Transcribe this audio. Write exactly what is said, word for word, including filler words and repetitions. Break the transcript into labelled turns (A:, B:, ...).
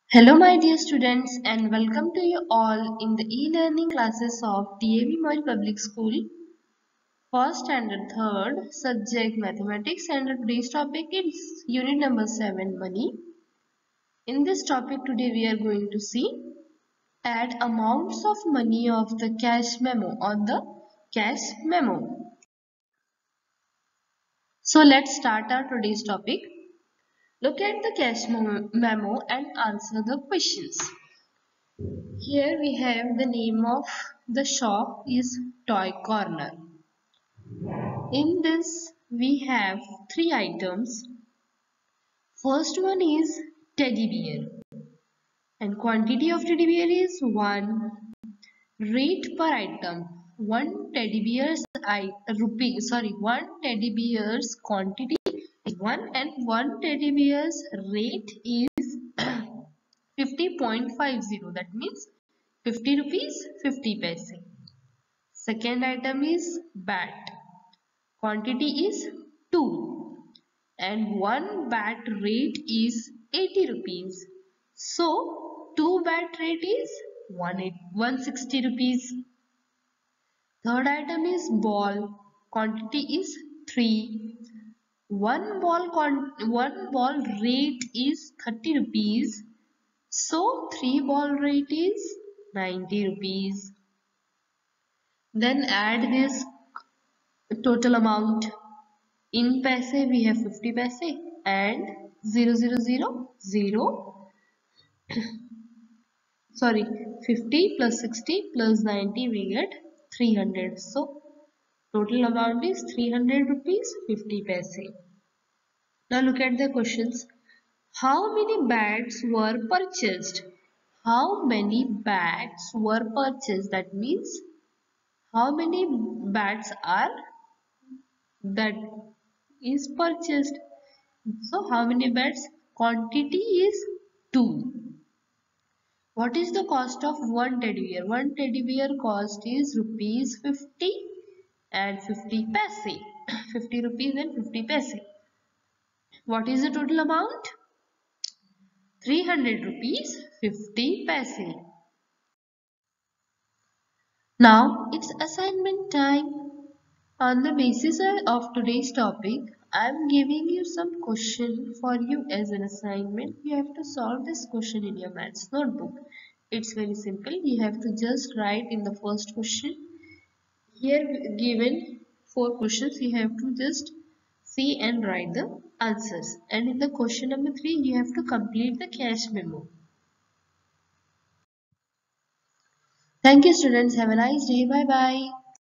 A: Hello my dear students and welcome to you all in the e-learning classes of D A V Moil Public School, first standard third subject mathematics, and today's topic is unit number seven, money. In this topic today we are going to see add amounts of money of the cash memo on the cash memo. So let's start our today's topic. Look at the cash memo and answer the questions. Here we have the name of the shop is Toy Corner. In this we have three items. First one is teddy bear and quantity of teddy bear is one. Rate per item, one teddy bear's I rupee sorry one teddy bear's quantity is one and one teddy bear's rate is fifty point five zero, that means fifty rupees fifty paise. Second item is bat. Quantity is two and one bat rate is eighty rupees. So two bat rate is one hundred sixty rupees. Third item is ball. Quantity is three. One ball one ball rate is thirty rupees. So three ball rate is ninety rupees. Then add this total amount. In paise we have fifty paise and zero zero zero zero sorry fifty plus sixty plus ninety we get three hundred. So total amount is three hundred rupees fifty paise. Now look at the questions. How many bats were purchased? How many bats were purchased? That means how many bats are that is purchased. So how many bats? Quantity is two. What is the cost of one teddy bear? One teddy bear cost is rupees fifty and fifty paise. fifty rupees and fifty paise. What is the total amount? three hundred rupees fifty paise. Now it's assignment time. On the basis of today's topic, I am giving you some question for you as an assignment. You have to solve this question in your maths notebook. It's very simple. You have to just write in the first question. Here given four questions, you have to just see and write the answers. And in the question number three, you have to complete the cash memo. Thank you students. Have a nice day. Bye bye.